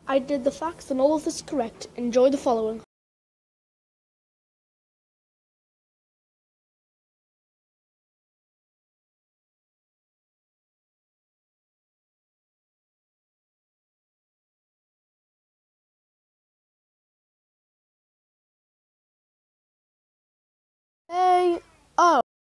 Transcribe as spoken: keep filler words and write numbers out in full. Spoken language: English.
I did the facts and all of this correct. Enjoy the following. Hey, oh.